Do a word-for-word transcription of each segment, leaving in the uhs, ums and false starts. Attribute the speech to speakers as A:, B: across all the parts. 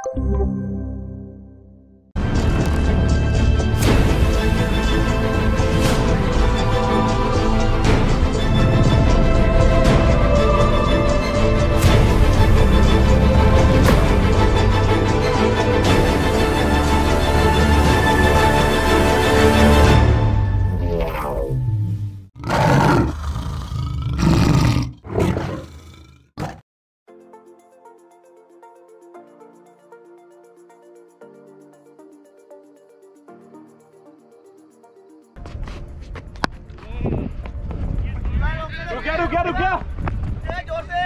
A: रुक गया रुक गया रुक गया जोर से।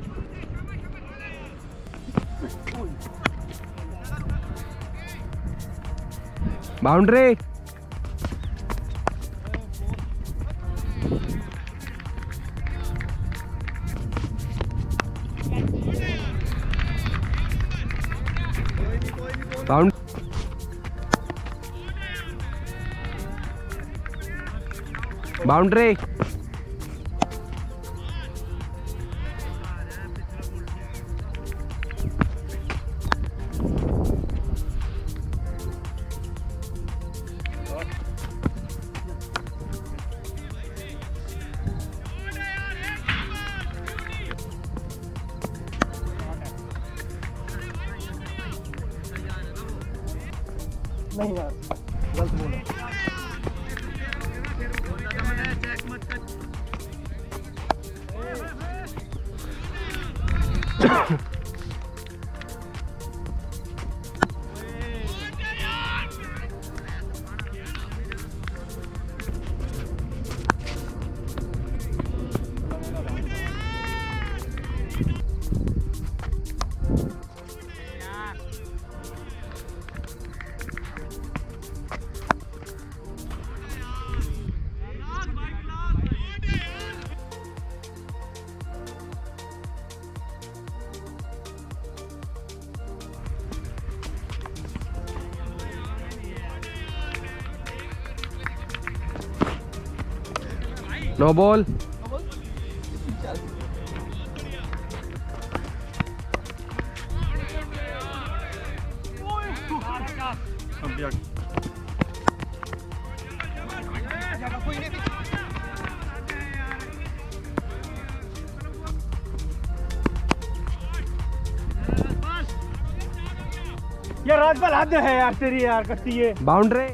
B: बाउंड्री। Bound boundary.
A: नहीं यार गलत बोला।
B: No ball.
A: यार राजपाल हद है यार तेरी यार कट्टी है।
B: बाउंड्री।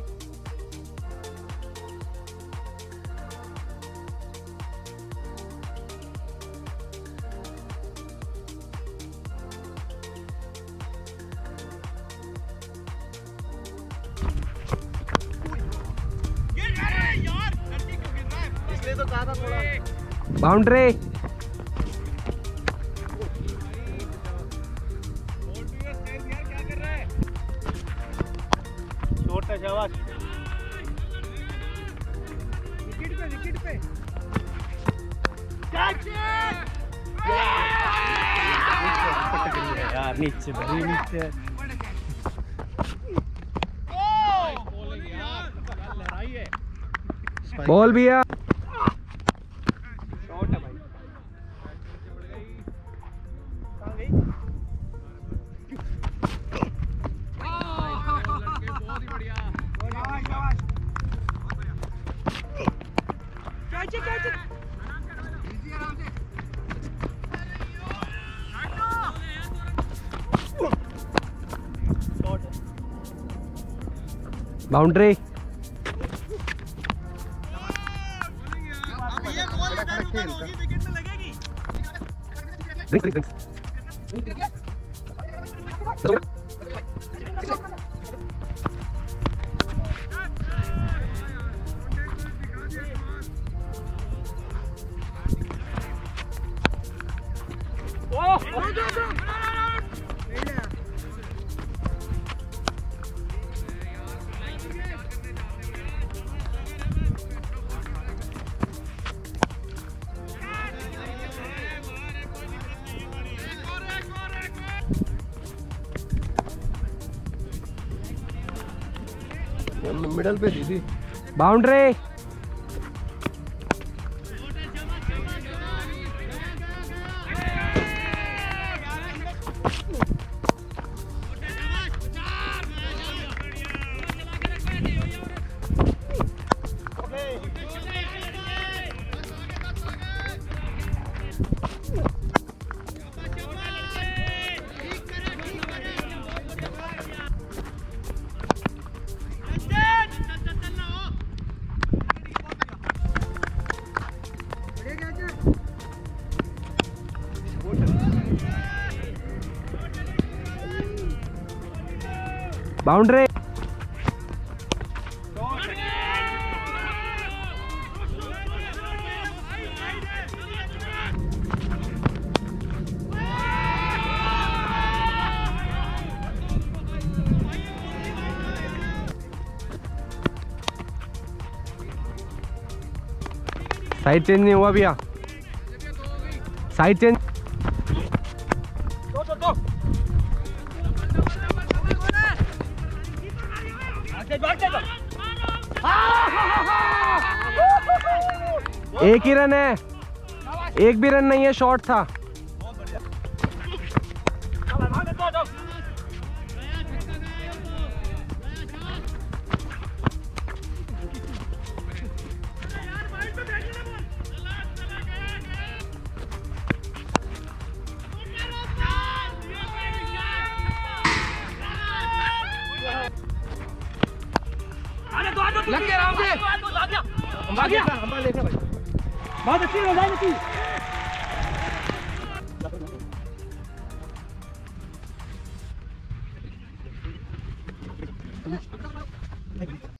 A: तो कहा था थोड़ा
B: बाउंड्री।
A: छोटा शाबाश। विकेट पे विकेट पे यार नीचे बड़ी नीचे।
B: बॉल भी है। बाउंड्री।
A: मिडल पे दी थी।
B: बाउंड्री। बाउंड्री साइड चेंज नहीं हुआ भैया साइड चेंज
A: दो दो दो
B: एक ही रन है एक भी रन नहीं है शॉट था
A: लग गया राम से आ गया हमारा लेके भाई बहुत अच्छी है बहुत अच्छी